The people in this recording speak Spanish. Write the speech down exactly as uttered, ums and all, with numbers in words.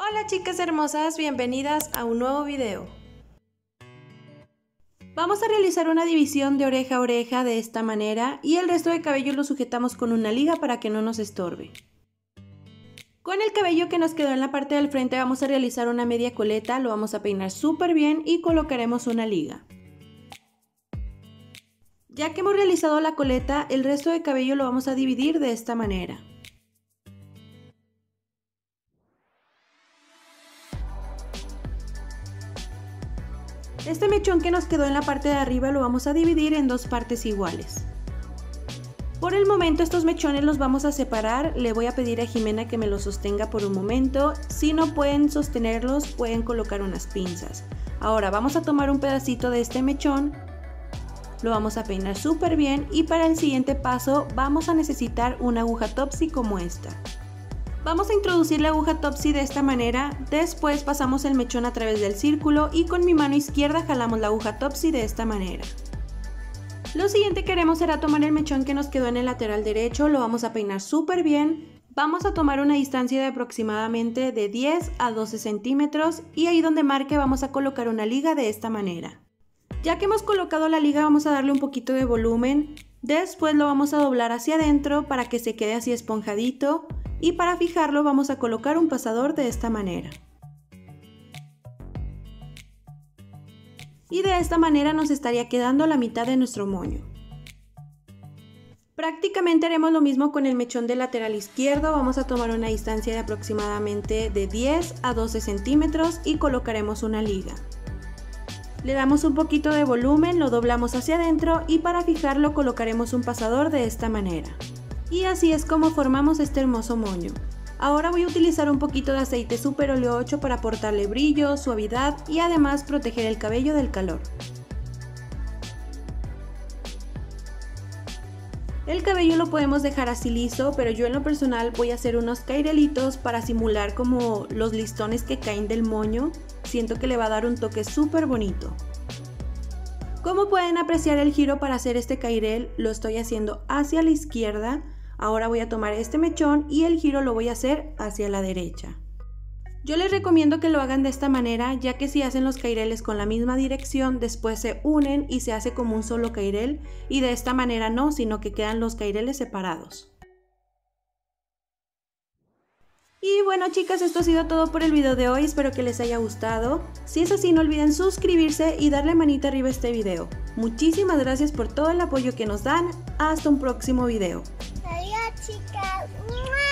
Hola chicas hermosas, bienvenidas a un nuevo video. Vamos a realizar una división de oreja a oreja de esta manera y el resto de cabello lo sujetamos con una liga para que no nos estorbe. Con el cabello que nos quedó en la parte del frente vamos a realizar una media coleta, lo vamos a peinar súper bien y colocaremos una liga. Ya que hemos realizado la coleta, el resto de cabello lo vamos a dividir de esta manera. Este mechón que nos quedó en la parte de arriba lo vamos a dividir en dos partes iguales. Por el momento estos mechones los vamos a separar, le voy a pedir a Jimena que me los sostenga por un momento. Si no pueden sostenerlos, pueden colocar unas pinzas. Ahora vamos a tomar un pedacito de este mechón, lo vamos a peinar súper bien y para el siguiente paso vamos a necesitar una aguja Topsy como esta. Vamos a introducir la aguja Topsy de esta manera, después pasamos el mechón a través del círculo y con mi mano izquierda jalamos la aguja Topsy de esta manera. Lo siguiente que haremos será tomar el mechón que nos quedó en el lateral derecho, lo vamos a peinar súper bien. Vamos a tomar una distancia de aproximadamente de diez a doce centímetros y ahí donde marque vamos a colocar una liga de esta manera. Ya que hemos colocado la liga vamos a darle un poquito de volumen, después lo vamos a doblar hacia adentro para que se quede así esponjadito. Y para fijarlo vamos a colocar un pasador de esta manera. Y de esta manera nos estaría quedando la mitad de nuestro moño. Prácticamente haremos lo mismo con el mechón del lateral izquierdo. Vamos a tomar una distancia de aproximadamente de diez a doce centímetros y colocaremos una liga. Le damos un poquito de volumen, lo doblamos hacia adentro y para fijarlo colocaremos un pasador de esta manera. Y así es como formamos este hermoso moño. Ahora voy a utilizar un poquito de aceite Super Óleo ocho para aportarle brillo, suavidad y además proteger el cabello del calor. El cabello lo podemos dejar así liso, pero yo en lo personal voy a hacer unos cairelitos para simular como los listones que caen del moño. Siento que le va a dar un toque súper bonito. Como pueden apreciar el giro para hacer este cairel lo estoy haciendo hacia la izquierda. Ahora voy a tomar este mechón y el giro lo voy a hacer hacia la derecha. Yo les recomiendo que lo hagan de esta manera, ya que si hacen los caireles con la misma dirección, después se unen y se hace como un solo cairel, y de esta manera no, sino que quedan los caireles separados. Y bueno chicas, esto ha sido todo por el video de hoy, espero que les haya gustado. Si es así no olviden suscribirse y darle manita arriba a este video. Muchísimas gracias por todo el apoyo que nos dan, hasta un próximo video. Adiós chicas.